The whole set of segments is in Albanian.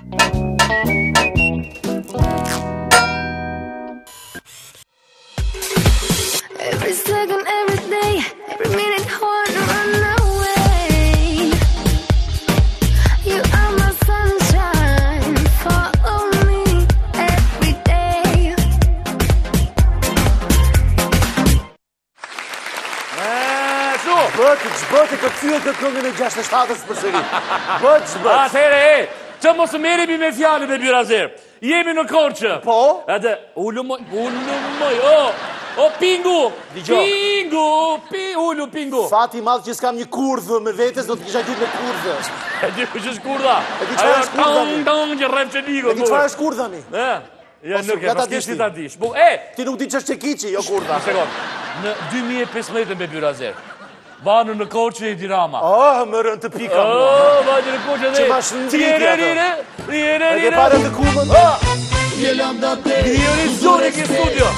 Every second, every day, every minute, hard to run away. You are my sunshine, follow me every day. Bëti këtë fyë këtë këngën e 67-ës për sëri. Bëtë. Atëhere, që mos merremi me fjalë me Byrazer. Jemi në Korçë. Po? Edhe, ulumoj, o pingu, pingu. Fati madhë që s'kam një kurdhë me vetës, do të kisha gjithë me kurdhë. E di kush është kurda? E di çfarë është kurda, mi? Tang që rrem që ligo. E di çfarë është kurdha, mi? Ja, nuk e, pas kishti ta dish. Ti nuk di që është Çekiçi, jo kurdha. Një sekund, në 2015 me Byrazer, vanë në Korçë e Dirama. Më rënë të pika mua. Vanë në Korçë Që ma shëndriti atë. E ke pare të kumën? Riorizzone che studio.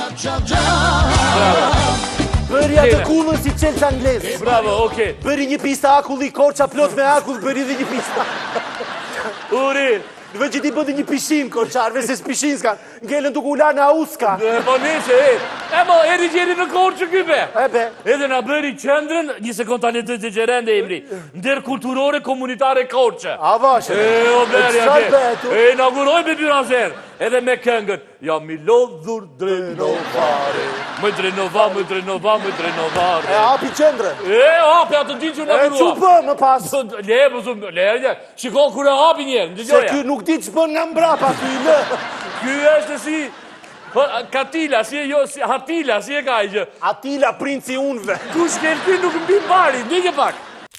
Bëri atë kumën si Chelsea anglez. Bravo, okej. Bëri një pista akulli, Korça plot me akull, bëri dhe një pista. Uri. Në që ti bëndi një pishin, Korçarve, se s'pishin s'ka. Ngellën të kula në Auska. Po nese, mo, eri gjeri në Korçë kype. Be. Edhe nga bëri qendrën, një sekund tani të të gjerende emri, ndër kulturore komunitare Korçë. A vashe. O beri çfarë atje. betu? Inauguroj me Byrazer, edhe me këngën. Ja mi lodhur drenovare. Më drenovare. E hapi qendrën. Hapi atë ditë që E inaugurua. që bë më pas. Le, shiko kur e hapi njerë, në Se dëgjoja. ky nuk di që bën nga mbrapa, ky i lë. Ky është si Katila, si Hatila, si e ka i gjë. Atila, princi unve. Kush ke ty nuk mbi mbari, ndike pak.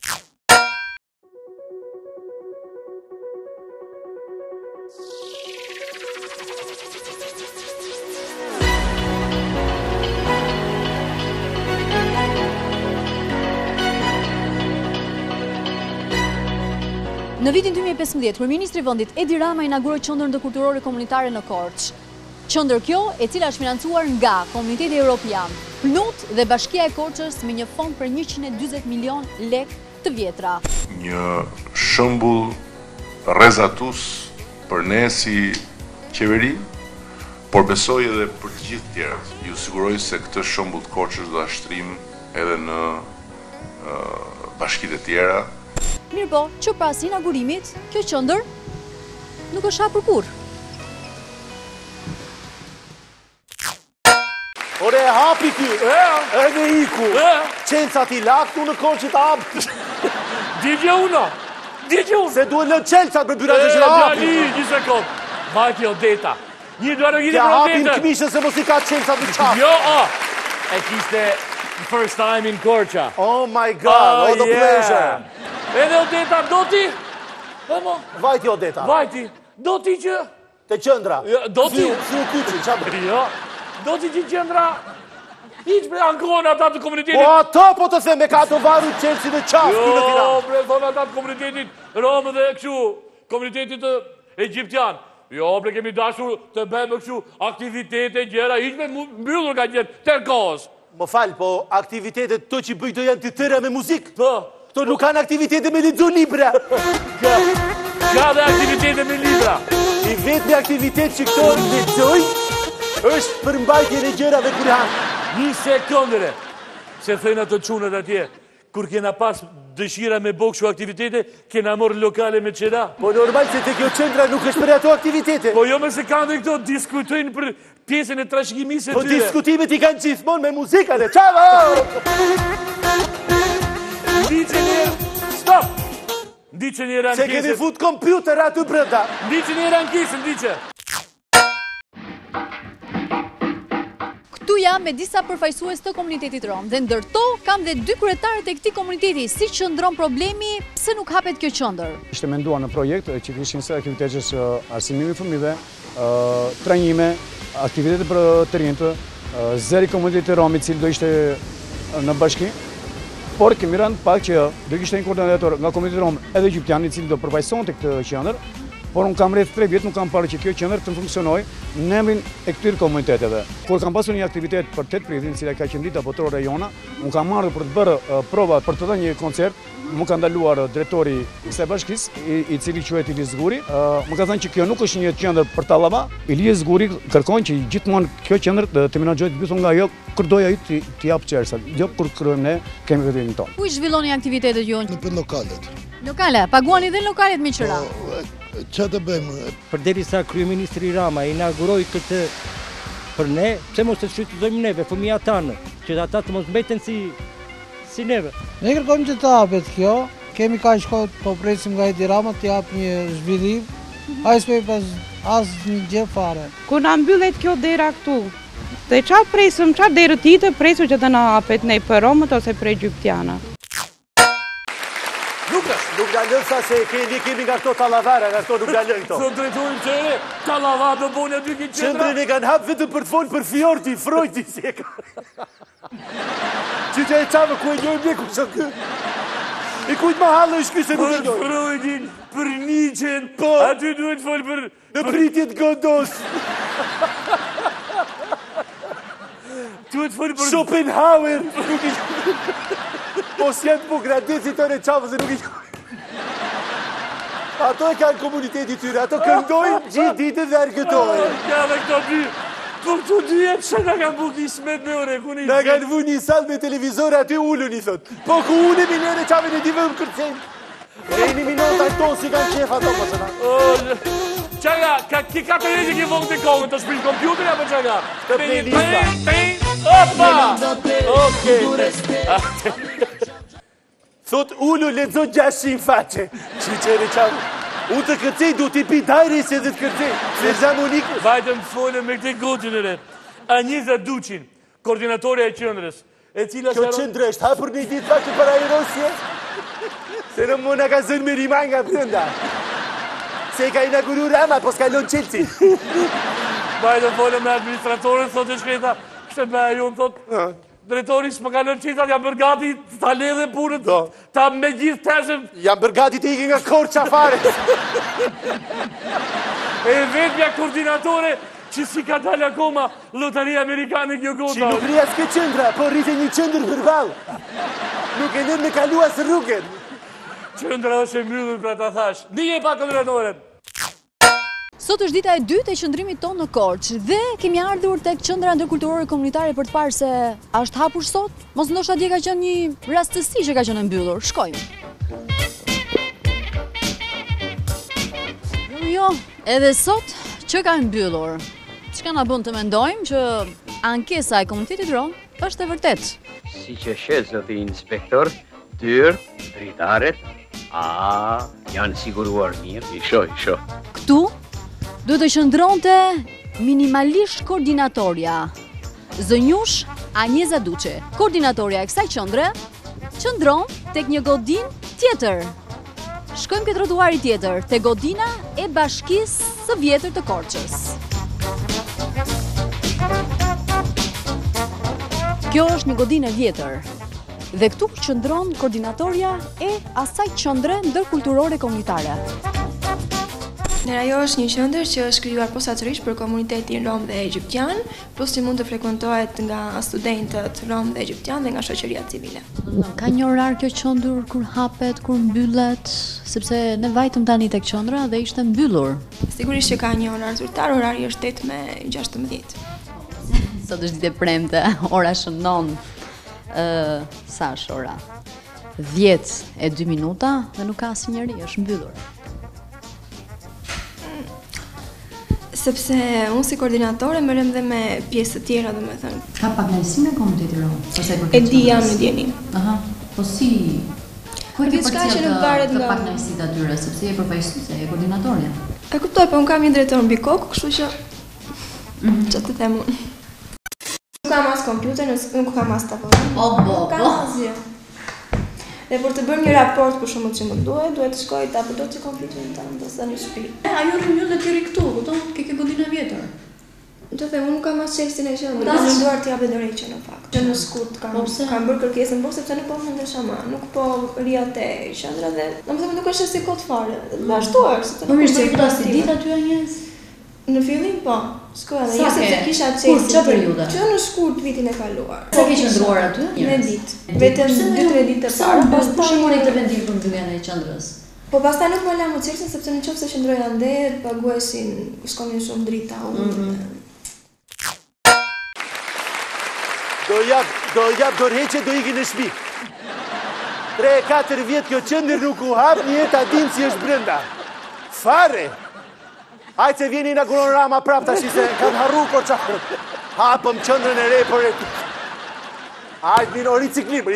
Në vitin 2015, Kryeministri i vendit Edi Rama inauguroi qendrën kulturore komunitare në Korçë. Qendër kjo, e cila është financuar nga Komuniteti Evropian, PNUD dhe Bashkia e Korçës me një fond për 140 milion lek të vjetra. Një shembull rrezatus për ne si qeveri, por besoj edhe për të gjithë tjerët. Ju siguroj se këtë shembull të Korçës do ta shtrim edhe në bashkitë e tjera. Mirë po, që pas inaugurimit, kjo qendër nuk është hapur kurrë. Ore, hapi ky. Edhe iku. Qenca ti laktu në Korçë të hapë. Digje uno. Se duhet lë Chelsea për Byrazer që hapi. Djali, një sekund. Vajti Odeta. Një duar në gjithë Kja për hapin Odeta. këmishën se mos i ka Chelsea të qafë. Jo, e kishte first time in Korça. Oh my God, all the pleasure. Edhe Odeta, do ti? Vajti Odeta. Vajti, do ti që? Te qendra. Do ti? Si u kyçi, qa bërë? Jo, do ti që qendra? Hiq bre ankon ata të komunitetit. Po ato po të them, me ka të varu Chelsea dhe qafë këtu në Jo, final. bre, thonë ata të komunitetit Romë dhe këshu, komunitetit egjiptian. Jo, bre, kemi dashur të bëjmë këshu aktivitete, gjera, hiq me mbyllur ka gjithë, tërkos. Më falë, po aktivitetet të që bëjdo janë të tëra me muzikë. Po. Këto nuk kanë aktivitete me lexo libra. Ka dhe aktivitete me libra. I vetmi aktivitet që këto lexoj është për mbajtjen e gjërave kur janë. Një sekundere, se thënë ato çunat atje, kur kena pas dëshira me bokshu aktivitete, kena morë lokale me qera. Po normal se te kjo qendra nuk është për ato aktivitete. Po jo me se kanë dhe këto diskutojnë për pjesën e trashëgimisë Po të tyre. diskutimet i kanë gjithmonë me muzikën e çavo. Ndiqe njerë, stop! Ndiqe njerë Se keni ankesën. fut kompjuter aty brenda. Ndiqe njerë ankesën, ndiqe. Këtu jam me disa përfaqësues të komunitetit rom dhe ndërto kam dhe 2 kryetarët e këtij komuniteti. Si qëndron problemi, pse nuk hapet kjo qendër? Ishte menduar në projekt që kishin se aktivitetet arsimimi fëmijëve, trajnime, aktivitete për të rinjtë, zëri komuniteti rom i cili do ishte në bashki. Por kemi rënë pak që do kishte një koordinator nga komuniteti rom edhe egjiptian i cili do përfaqësonte këtë qendër por unë kam rreth 3 vjet, nuk kam parë që kjo qendër të funksionojë në emrin e këtyre komuniteteve. Kur kam pasur një aktivitet për 8 pritin, cila ka qenë dita botërore e jona, unë kam marrë për të bërë prova për të dhënë një koncert. Më ka ndaluar drejtori i kësaj bashkisë, i cili quhet Ilie Zguri. Më ka thënë që kjo nuk është një qendër për tallava. Ilie Zguri kërkon që gjithmonë kjo qendër të menaxhohet mbytur nga ajo kurdoj ai të jap çersa. Jo kur krijojmë ne, kemi vetëm tonë. Ku i zhvilloni aktivitetet juaj? Në për lokalet. Lokale, paguani dhe lokalet me qëra. Që të bëjmë? Përderisa kryeministri Rama inauguroi këtë për ne, pse mos të shfrytëzojmë neve fëmijët tanë, që ata të mos mbeten si neve. Ne kërkojmë që të hapet kjo, kemi ka shkot, po presim nga Edi Rama të jap një zhvillim, a i s'me pas asë një gjë fare. Kur na mbyllet kjo dera këtu, dhe qa presim, qa derë tite, presim që të na hapet ne për Romët ose për Egyptiana. Nuk nga lënë sa se kemi nga këto talavara, nga këto nuk nga lënë këto. Së drejtojmë qere, talava të bone aty ki qendra. Qendrën e kanë hapë vetëm për të folë për Fjorti, Frojti, si e ka. Që që e qave ku e njojmë ne ku që kë. I kujtë ma halë është këse nuk e Për njojmë. Freudin, për Nietzschen, aty duhet folë për... Në pritjet Godos. Duhet folë për... Schopenhauer. Nuk i po s'jenë po gradeci të në qavë se nuk i Ato e kanë komuniteti tyre, ato këndojnë gjithë ditën dhe argëtojnë. Ja dhe këto dy, po këto dy e që nga kanë buki smet me ore, ku një... Në kanë vu një salë me televizor aty ullën i thot. Po ku unë e minere qave në divë më kërcen. E një minota e tonë si kanë qef ato po sëna. Qaga, ki ka të rejtë ki vongë të kongë, të shpinë kompjuter apo qaga? Të playlista. Opa! Oke. Thot ullu lezo 600 faqe. Që qere qavë. Unë të kërcej du t'i pi dajri se dhe të kërcej. Se zamonikës. Vajtëm folë me këte goqën e re. Anjiza Duqin, koordinatorja e qëndrës. Kjo qëndrë është hapur një ditë faqe për aerosje. Se në mona ka zënë me rimaj nga brënda. Se ka inauguru Rama, po s'ka lonë Chelsea. Vajtëm folë me administratorën, thot e shkreta, kështë me ajo në thot, drejtori s'më ka lënë qita, jam bërgati ta ledhe punët, ta me gjithë teshëm. Jam bërgati të iki nga korë qafare. E vetëmja koordinatore, që si ka dalë akoma lotaria amerikane kjo gota. Që nuk rria s'ke qëndra, po rrite një qëndër përbal. Nuk e lënë me kalua së rrugën. Qëndra është e mbyllur pra ta thash. Nije pa koordinatoren. Sot është dita e dytë e qëndrimit tonë në Korçë dhe kemi ardhur tek qendra ndërkulturore komunitare për të parë se a është hapur sot. Mos ndoshta dje ka qenë një rastësi që ka qenë e mbyllur. Shkojmë. Jo, edhe sot që ka mbyllur. Çka na bën të mendojmë që ankesa e komunitetit rom është e vërtetë. Si që sheh zoti inspektor, dyrt, dritaret, janë siguruar mirë. I shoh. Këtu duhet të qëndronte minimalisht koordinatorja Zënjush Anjeza Duqi. Koordinatorja e kësaj qëndre qëndron tek një godinë tjetër. Shkojmë ke trotuari tjetër, te godina e Bashkisë së Vjetër të Korçës. Kjo është një godinë e vjetër. Dhe këtu qëndron koordinatorja e asaj qëndre ndërkulturore komunitare. Ajo është një qendër që është krijuar posaçërisht për komunitetin rom dhe egjiptian, plus që mund të frekuentohet nga studentët rom dhe egjiptian dhe nga shoqëria civile. Ka një orar kjo qendër kur hapet, kur mbyllet, sepse ne vajtëm tani tek qendra dhe ishte mbyllur. Sigurisht që ka një orar zyrtar, orari është 8:16. Sot është ditë e premte, ora shënon. Sa është ora? 10:02 dhe nuk ka asnjëri, është mbyllur. Sepse unë si koordinatore merrem dhe me pjesë të tjera, domethënë. Ka pak ndërsi me komunitetin rom? E di jam në djenim. Aha. Po si? Ku e ke që nuk varet nga pak ndërsi të atyre, sepse je përfaqësuese, je koordinatorja. E kuptoj, po unë kam një drejtor mbi kokë, kështu që çfarë të them unë. Nuk kam as kompjuter, nuk kam as tavolinë. Nuk kam asgjë. Dhe për të bërë një raport për shembull që më duhet të shkoj ta përdor që konfliktin tonë ose në shtëpi. Ajo rrymyll dhe ti ri këtu, kupton? Ke godina vjetër. Të them, unë nuk kam as çelësin e qendrës. Kam menduar të japë dorëheqje në fakt. Që në skurt kam bërë kërkesën, por sepse nuk po mendesha më, nuk po ria te qendra dhe domethënë nuk është si kot fare. Vazhduar, sepse Po mirë, se pasi ditë aty njerëz. Në fillim po, shkoja dhe sepse kisha çelësin. Çfarë periudhe? Që në shkurt vitin e kaluar. Sa ke qëndruar aty? Në ditë. Vetëm 2-3 ditë të para, pastaj mori këtë vendim për mbylljen e qendrës. Po pastaj nuk më la më çelësin sepse nëse qëndroja ande, pagueshin, shkonin shumë drita unë. Do jap dorëheqje, do ikin në shtëpi. 3-4 vjet kjo qendër nuk u hap, një jetë adim si është brenda. Fare! Hajtë se vjeni inauguron Rama prap tash se kanë harru Korçakët. Hapëm qendrën e re për hajtë vino riciklim.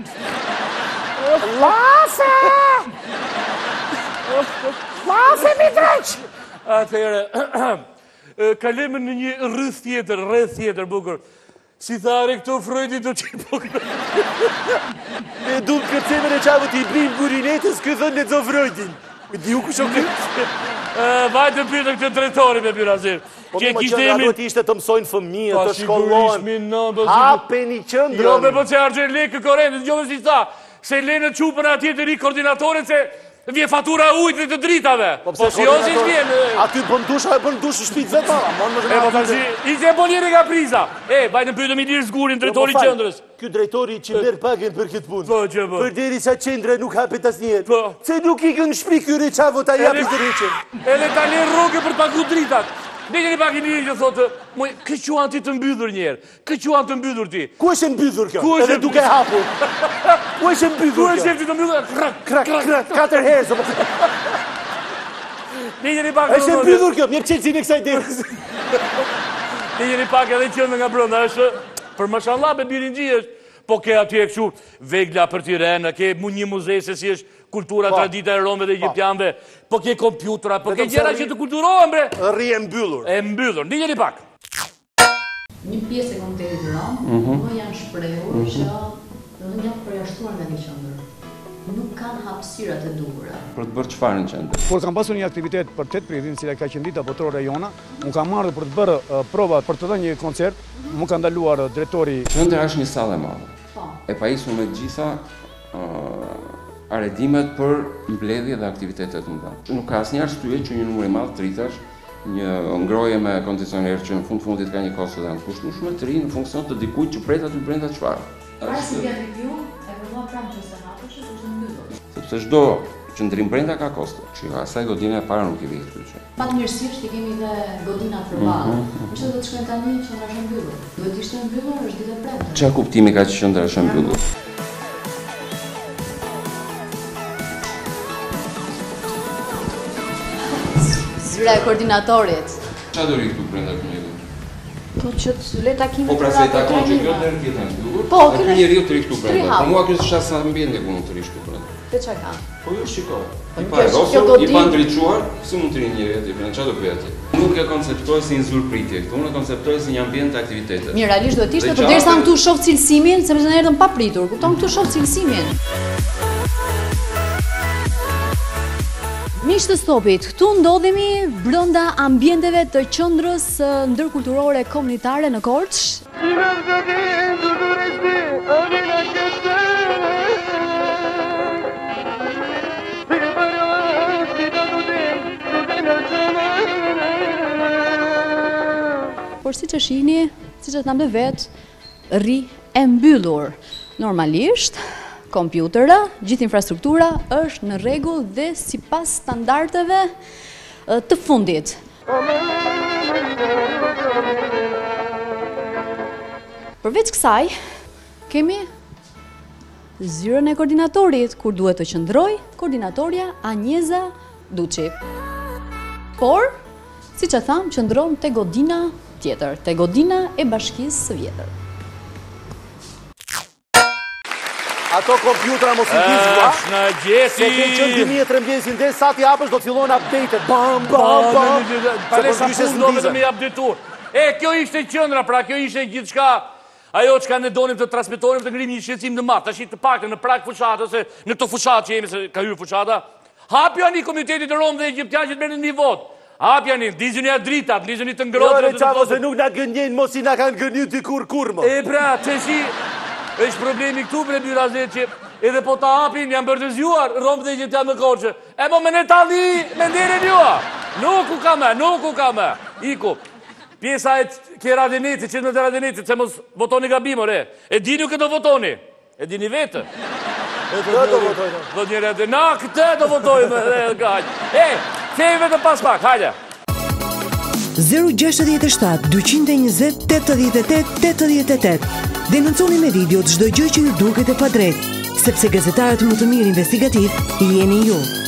Lase mi dreq! Atëherë, kalemi në një rreth tjetër, bukur. Si thare këto Freudi do që i pokë. Me du të kërcemën e qavë t'i blinë burinetës, këtë thënë në zonë Freudin. Me di u ku shok këtë. Vajtë të pyte këtë drejtori me pyrazir. Po më qëndra duhet ishte të mësojnë fëmijë, të shkollojnë. Hape një qëndrën. Jo, me po që argjen lekë korendit, jo me si ta. Se lenë qupën atje të ri koordinatorin se vje fatura ujtë të dritave. Po si jo si shvjen. Aty bën dush shpit vetë. E po tashi, ishte e bonjeri nga priza. Bajtë në pyte mi lirë zgurin drejtori qëndrës. Ky drejtori që merr pagën për këtë punë. Po që po. Për deri sa qendra nuk hapet asnjëherë. Po. Se nuk ikën në shtëpi ky Reçavo ta japë drejtën. Edhe ta lë rrugë për të paguar dritat. Ndjeni pak një që thotë, moj, kë quan ti të mbyllur njerë? Kë quan të mbyllur ti? Ku është mbyllur kjo? Edhe duke hapur. Ku është mbyllur kjo? Ku është ti të mbyllur? Krak, 4 herë. Ndjeni pak. Është mbyllur kjo, mirë çelësin e kësaj derës. Ndjeni pak edhe qendra nga brenda, është për mashallah be birinxhi është. Po ke atje kështu vegla për Tiranë, ke një muze se si është kultura tradita e Romëve dhe Egjiptianëve, po ke kompjutora, po ke gjëra që të kulturohen bre. Rri e mbyllur. E mbyllur. Ndjeni pak. Një pjesë e komunitetit të Romë, më janë shprehur që janë përjashtuar nga një qendër. Nuk kanë hapësirat e duhura. Për të bërë çfarë në qendër? Kur kam pasur një aktivitet për 8 pritin, cila ka qenë dita botërore e jona, unë kam marrë për të bërë prova për të dhënë një koncert, më ka ndaluar drejtori. Qendra është një sallë e madhe. E pajisur me gjitha arredimet për mbledhje dhe aktivitetet mëdha. Nuk ka asnjë arsye që një numër i madh dritash, një ngroje me kondicioner që në fundit ka një kosto dhe ankushtueshme të ri në funksion të dikujt që pret aty brenda çfarë. Para se vjen review, e vërtet pranë që se hapësh është mbyllur. Sepse çdo qendrim brenda ka kosto. Që asaj godina e para nuk i vjen kyçe. Fatmirësisht i kemi dhe godinat përballë. Që do të shkojnë tani qendra është mbyllur. Duhet ishte mbyllur, është ditë e premte. Çfarë kuptimi ka që qendra është mbyllur? Zyra e koordinatorit. Çfarë do ri këtu brenda këtu? Po që le takimin. Po pra se takon që kjo deri tjetër mbyllur. Po, ky njeriu të ri këtu brenda. Po mua ky është sa ambienti ku mund të ri këtu brenda. Pe çka ka? Po ju shikoj. I pa ndriçuar, si mund të ri njeriu aty brenda? Çfarë do bëj aty? Nuk e konceptoj si një zurpritje këtu, unë e konceptoj si një ambient të aktivitetit. Mirë, realisht duhet ishte, por derisa këtu shoh cilësimin, sepse ne erdhëm pa pritur. Kupton, këtu shoh cilësimin. Miq të stopit, këtu ndodhemi brenda ambienteve të qendrës ndërkulturore komunitare në Korçë. Por siç e shihni, siç e tham dhe vet, rri e mbyllur. Normalisht kompjuterë, gjithë infrastruktura është në rregull dhe sipas standardeve të fundit. Përveç kësaj, kemi zyrën e koordinatorit, kur duhet të qëndroj koordinatorja Anjeza Duçi. Por, siç e tham, qëndron te godina tjetër, te godina e Bashkisë së Vjetër. Ato kompjutra mos i dizgua. Në gjesi. Se ke qënë 2013 dhe sa ti hapësh do të fillon update-et. Bam, bam, bam. Palesa punë do të me update-uar. Kjo ishte qendra, pra kjo ishte gjithçka. Ajo çka ne donim të transmetonim të ngrim një shqetësim të madh. Tash të paktën në prag fushatë ose në këto fushatë që jemi se ka hyrë fushata. Hapja një komunitetit të Romë dhe Egjiptian që të merren një votë. Hapjani, ndizuni a dritat, ndizuni të Jo, ngrohtë. Reçavo, se nuk na gënjen, mos i na kanë gënjur dikur kur, mo. E pra, qeshi, është problemi këtu bre Byrazet që edhe po ta hapin, janë bërtëzjuar, romë dhe gjithë janë në korqë. E mo me në tali, me ndirin jua. Nuk u ka me, iku. Pjesa e ke Radenitit, që në të Radenitit, se mos votoni gabim, ore. E dini ju këtë do votoni? E dini vetë? Këtë do votojnë. Do një rete, na, këtë do votojnë, thejve të pas pak, hajde. 067 220 88 88. Denonconi me video çdo gjë që ju duket e padrejtë, sepse gazetarët më të mirë investigativ jeni ju.